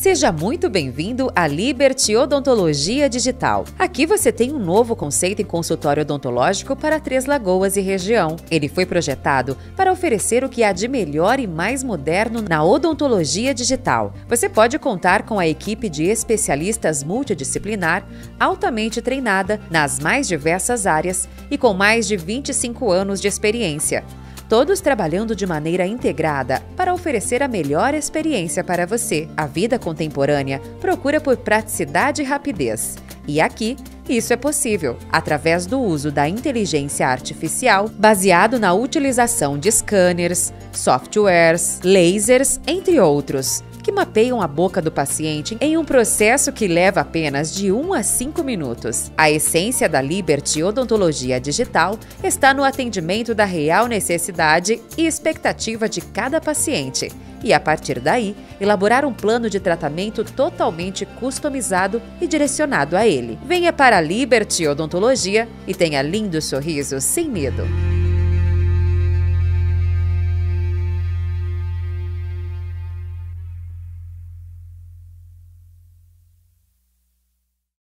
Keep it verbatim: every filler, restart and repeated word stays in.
Seja muito bem-vindo à Liberty Odontologia Digital. Aqui você tem um novo conceito em consultório odontológico para Três Lagoas e região. Ele foi projetado para oferecer o que há de melhor e mais moderno na odontologia digital. Você pode contar com a equipe de especialistas multidisciplinar, altamente treinada nas mais diversas áreas e com mais de vinte e cinco anos de experiência. Todos trabalhando de maneira integrada para oferecer a melhor experiência para você. A vida contemporânea procura por praticidade e rapidez. E aqui, isso é possível, através do uso da inteligência artificial, baseado na utilização de scanners, softwares, lasers, entre outros, que mapeiam a boca do paciente em um processo que leva apenas de um a cinco minutos. A essência da Liberty Odontologia Digital está no atendimento da real necessidade e expectativa de cada paciente. E, a partir daí, elaborar um plano de tratamento totalmente customizado e direcionado a ele. Venha para a Liberty Odontologia e tenha lindos sorrisos sem medo.